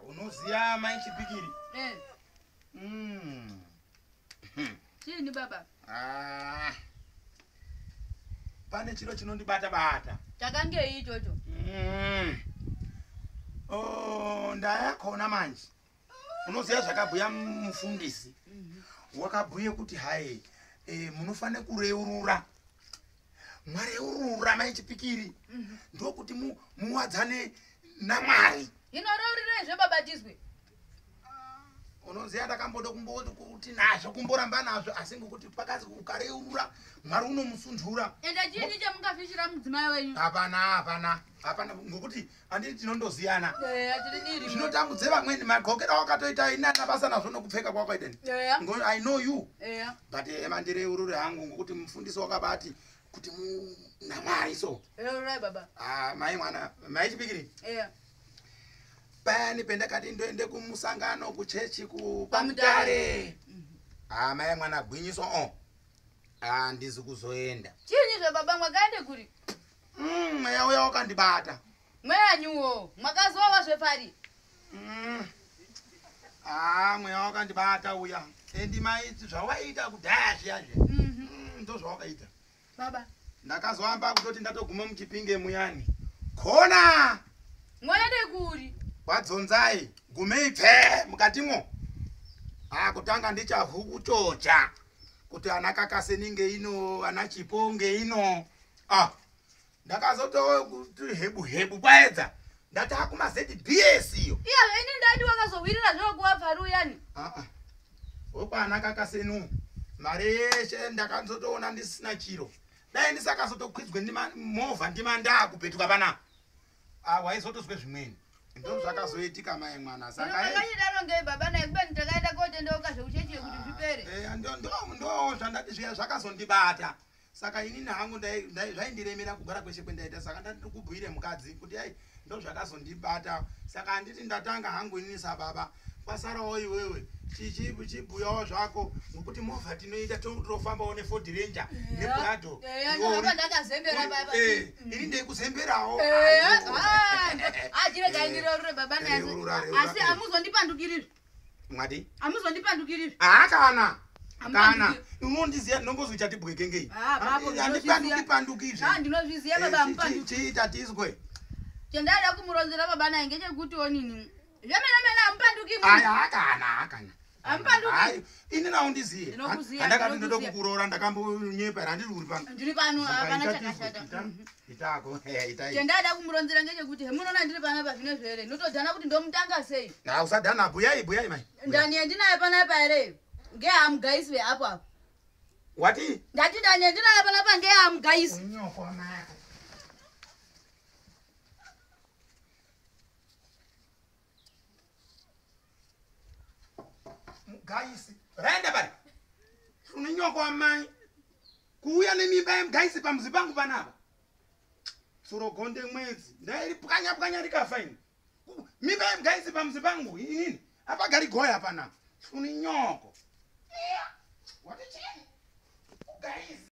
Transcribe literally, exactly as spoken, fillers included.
unoziya mai chipikiri? Eh. Mm. Chini baba? Ah. Pane chiro chinondibata bata. Chakange ichocho. Mm. Oh, ndayakona manje. Unoziya zvakabhuya mufundisi. Wakabhuye kuti hai eh munofane kureurura. Mwareurura mai chipikiri. Ndokuti mu muwadzane naMwari. Inoreurire zve baba tizwe. Unoziya ndakamboda kumboda kuti nazvo kumboramba nazvo asi ngokuti pakazi ukareurura Mwari unomusundura. Enda chini chamungafishira mudzimai wenyu? Hapana hapana hapana ngokuti anditi tinondoziyana. Eh atiri diri. Zvinotambudze vamweni magokera wakatoita ina nabasa nazvo nokupfeka kwakwaita ni. Yeah. Ngo I know you. Yeah. But emandireurure hangu ngokuti mufundisi wakabati kuti mu naMwari so. Reurura baba. Ah mai mwana mai chipikiri. Yeah. Pani pendakati ndoende kumusangano kuchechi ku pamutare. Ah mai mwana gwinyiso oh. Ah ndizi kuzoenda. Chini zve baba mwakaende kuri? Mm mweya uya wakandibata. Mweya nyuwo mwakazowa zve pari? Mm. Ah mweya wakandibata uya. Endi mai zvawaita kudhaya zviya zve. Mhm. Ndo zvawakaita. Baba. Ndakazoamba kutoti ndatoguma muchipinge muyani. Kona! Mwaende kuri? Wadzonzai gumei phe mukatimwo. Ah kutanga ndichavukutocha. Kuti anakakaseninge ino anachiponge ino. Ah ndakazoto kuti hebu hebu kwaedza. Ndata kuma Z B S iyo. Iya ini ndadi wakazowirira zvo kuwa pharu yani. Ah ah. Opa anakakasenu. Mare yeshe ndakanzotoona ndisina chiro. Dai ndisakazotokwidzwe ndima movha ndimanda kupetuka pana. Ah waizotozwe zvimweni. Ndo zvakazoitika mai mwana saka akanyidaro ngei baba naye kubeni ndakaenda kotendeoka zveuchechi kuti zvipere. Eh ndo ndo ndo zvandati zviya zvakazondibata. Saka ini nahangu ndai zvaindiremera kugara kweshe kwendaita saka ndati kubhuire mukadzi kuti ai ndo zvakazondibata. Saka anditi ndatanga hangu ini sababa. Pasarawo iwewe chichi chibhuyawo zvako ngokuti movha tinoita tofamba one Ford Ranger nePrado. Eh ndo ndakazembera baba. Eh iri ndekuzemberawo. Eh ah ajire gaindirore baba naye. Asi amuzondipandukirira. Mwadi? Amuzondipandukirira. Ah kana. Kana. Unondiziya nombozwi chatibweke ngei. Ah baba ndipandukizve. Ah ndinozviziya baba amupandukirira. Chiita tizwe. Chendada kumuronzera baba naye ngechekuti onini. Zvemene mene amupanduki munhu. Aya akana akana. Amupanduki. Hayi ini nawo ndiziye. Ndinokuziya. Andakati ndoda kukurora ndakambonyepa randiri uri pano. Ndiri pano hapana chakashata. Itako eh itai. Chendada kumuronzera ngechekuti hemunoona ndiri pana pa zvine zvere. Ndotodhana kuti ndomutanga sei. Na usadhana buyai buyai mai. Ndani ndinaye pana pa ere. Ngeam guys we apo apo. Wati? Ndati ndani ndinaye pana pa ngeam guys. Unyoko mai. Guys, renda bari. Uninyoko amai. Kuuya nemimba yemgaisi pamuzi pangu panapa. Soro gonde mwezi. Ndairi pukanya pukanya rikafa ini. Mimba yemgaisi pamuzi pangu inini? Apa gari goya panapa. Uninyoko. Yeah. What did you? Guys.